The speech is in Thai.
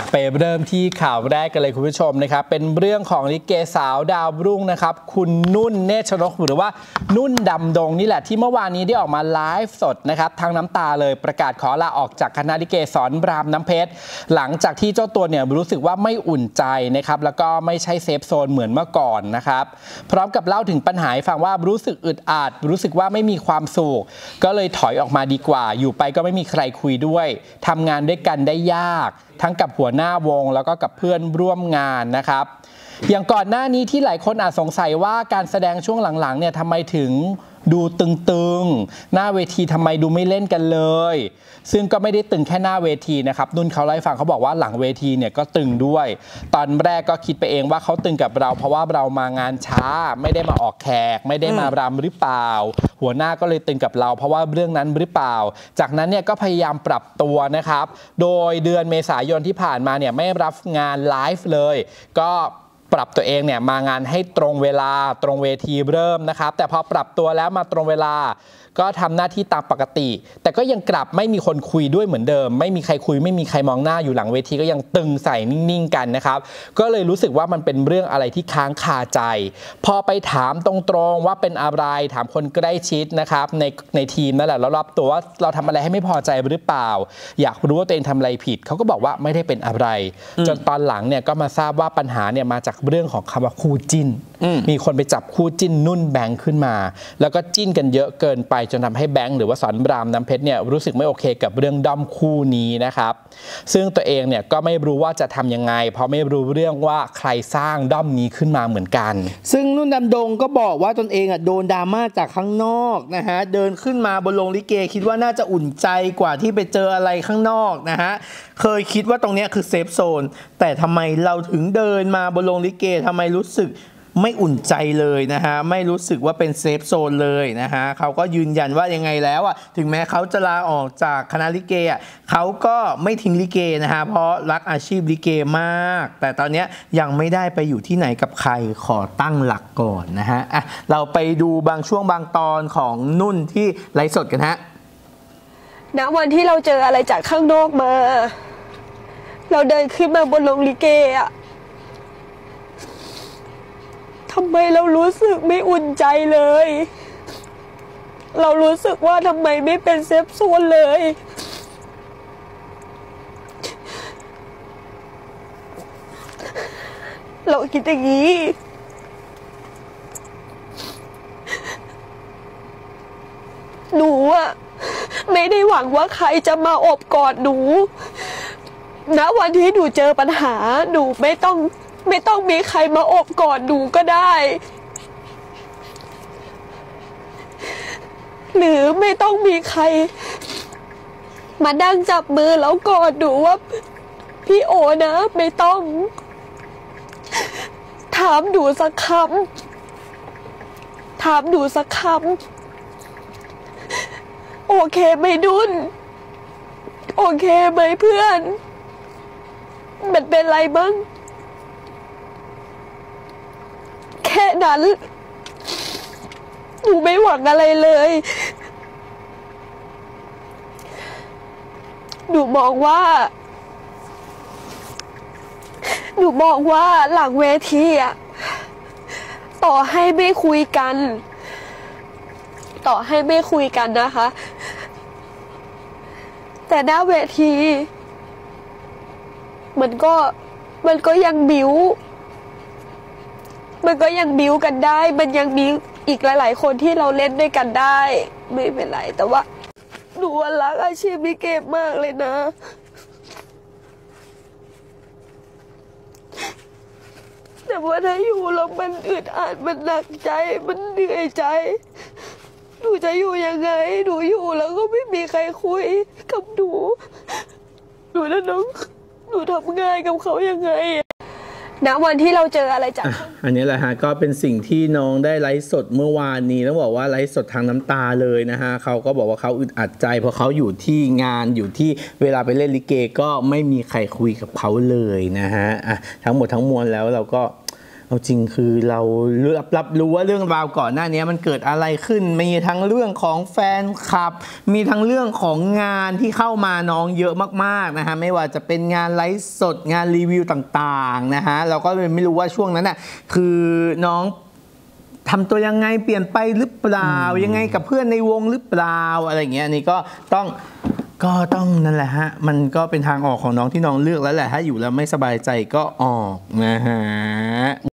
ไปเริ่มที่ข่าวแรกกันเลยคุณผู้ชมนะครับเป็นเรื่องของลิเกสาวดาวรุ่งนะครับคุณนุ่นเนตรชนกหรือว่านุ่นดำดงนี่แหละที่เมื่อวานนี้ได้ออกมาไลฟ์สดนะครับทั้งน้ำตาเลยประกาศขอลาออกจากคณะลิเกสอนรามน้ำเพชรหลังจากที่เจ้าตัวเนี่ยรู้สึกว่าไม่อุ่นใจนะครับแล้วก็ไม่ใช่เซฟโซนเหมือนเมื่อก่อนนะครับพร้อมกับเล่าถึงปัญหาให้ฟังว่ารู้สึกอึดอัดรู้สึกว่าไม่มีความสุขก็เลยถอยออกมาดีกว่าอยู่ไปก็ไม่มีใครคุยด้วยทำงานด้วยกันได้ยากทั้งกับหัวหน้าวงแล้วก็กับเพื่อนร่วมงานนะครับอย่างก่อนหน้านี้ที่หลายคนอาจสงสัยว่าการแสดงช่วงหลังๆเนี่ยทำไมถึงดูตึงๆหน้าเวทีทำไมดูไม่เล่นกันเลยซึ่งก็ไม่ได้ตึงแค่หน้าเวทีนะครับนุ่นเขาเล่าให้ฟังเขาบอกว่าหลังเวทีเนี่ยก็ตึงด้วยตอนแรกก็คิดไปเองว่าเขาตึงกับเราเพราะว่าเรามางานช้าไม่ได้มาออกแขกไม่ได้มารำหรือเปล่าหัวหน้าก็เลยตึงกับเราเพราะว่าเรื่องนั้นหรือเปล่าจากนั้นเนี่ยก็พยายามปรับตัวนะครับโดยเดือนเมษายนที่ผ่านมาเนี่ยไม่รับงานไลฟ์เลยก็ปรับตัวเองเนี่ยมางานให้ตรงเวลาตรงเวทีเริ่มนะครับแต่พอปรับตัวแล้วมาตรงเวลาก็ทำหน้าที่ตามปกติแต่ก็ยังกลับไม่มีคนคุยด้วยเหมือนเดิมไม่มีใครคุยไม่มีใครมองหน้าอยู่หลังเวทีก็ยังตึงใส่นิ่งๆกันนะครับก็เลยรู้สึกว่ามันเป็นเรื่องอะไรที่ค้างคาใจพอไปถามตรงๆว่าเป็นอะไรถามคนใกล้ชิดนะครับในทีมนั่นแหละแล้วรอบตัวว่าเราทำอะไรให้ไม่พอใจหรือเปล่าอยากรู้ว่าตัวเองทำอะไรผิดเขาก็บอกว่าไม่ได้เป็นอะไรจนตอนหลังเนี่ยก็มาทราบว่าปัญหาเนี่ยมาจากเรื่องของคำว่าคู่จิ้นมีคนไปจับคู่จิ้นนุ่นแบงค์ขึ้นมาแล้วก็จิ้นกันเยอะเกินไปจนทำให้แบงค์หรือว่าสอนรามน้ำเพชรเนี่ยรู้สึกไม่โอเคกับเรื่องด้อมคู่นี้นะครับซึ่งตัวเองเนี่ยก็ไม่รู้ว่าจะทำยังไงเพราะไม่รู้เรื่องว่าใครสร้างด้อมนี้ขึ้นมาเหมือนกันซึ่งนุ่นดำดงก็บอกว่าตนเองโดนดราม่าจากข้างนอกนะฮะเดินขึ้นมาบนโรงลิเกคิดว่าน่าจะอุ่นใจกว่าที่ไปเจออะไรข้างนอกนะฮะเคยคิดว่าตรงนี้คือเซฟโซนแต่ทำไมเราถึงเดินมาบนโรงลิเกทำไมรู้สึกไม่อุ่นใจเลยนะฮะไม่รู้สึกว่าเป็นเซฟโซนเลยนะฮะเขาก็ยืนยันว่ายังไงแล้วถึงแม้เขาจะลาออกจากคณะลิเกเขาก็ไม่ทิ้งลิเกนะฮะเพราะรักอาชีพลิเกมากแต่ตอนนี้ยังไม่ได้ไปอยู่ที่ไหนกับใครขอตั้งหลักก่อนนะฮะเราไปดูบางช่วงบางตอนของนุ่นที่ไลฟ์สดกันฮะณวันที่เราเจออะไรจากข้างนอกมาเราเดินขึ้นมาบนโรงลิเกทำไมเรารู้สึกไม่อุ่นใจเลยเรารู้สึกว่าทำไมไม่เป็นเซฟโซนเลยเราคิดอย่างนี้หนูไม่ได้หวังว่าใครจะมาอบกอดหนูณวันที่หนูเจอปัญหาหนูไม่ต้องมีใครมาอบกอดหนูก็ได้หรือไม่ต้องมีใครมานั่งจับมือแล้วกอดหนูว่าพี่โอนะไม่ต้องถามหนูสักคำโอเคไหมดุลโอเคไหมเพื่อนมันเป็นไรบ้างแค่นั้นหนูไม่หวังอะไรเลยหนูมองว่าหลังเวทีต่อให้ไม่คุยกันนะคะแต่หน้าเวทีมันก็ยังบิ้วกันได้มันยังมีอีกหลายๆคนที่เราเล่นด้วยกันได้ไม่เป็นไรแต่ว่าหนูรักอาชีพลิเกมากเลยนะแต่ว่าถ้าอยู่แล้วมันอึดอัดมันหนักใจมันเหนื่อยใจหนูจะอยู่ยังไงหนูอยู่แล้วก็ไม่มีใครคุยกับหนูแล้วน้องหนูทำงานกับเขายังไงณวันที่เราเจออะไรจากอันนี้แหละฮะก็เป็นสิ่งที่น้องได้ไลฟ์สดเมื่อวานนี้ต้องบอกว่าไลฟ์สดทางน้ำตาเลยนะฮะเขาก็บอกว่าเขาอึดอัดใจเพราะเขาอยู่ที่งานอยู่ที่เวลาไปเล่นลิเกก็ไม่มีใครคุยกับเขาเลยนะฮะทั้งหมดทั้งมวลแล้วเราก็เอาจริงคือเรารับรู้ว่าเรื่องราวก่อนหน้านี้มันเกิดอะไรขึ้นมีทั้งเรื่องของแฟนคลับมีทั้งเรื่องของงานที่เข้ามาน้องเยอะมากๆนะฮะไม่ว่าจะเป็นงานไลฟ์สดงานรีวิวต่างๆนะฮะเราก็เลยไม่รู้ว่าช่วงนั้นน่ะคือน้องทำตัวยังไงเปลี่ยนไปหรือเปล่ายังไงกับเพื่อนในวงหรือเปล่าอะไรอย่างเงี้ยอันนี้ก็ต้องนั่นแหละฮะมันก็เป็นทางออกของน้องที่น้องเลือกแล้วแหละถ้าอยู่แล้วไม่สบายใจก็ออกนะฮะ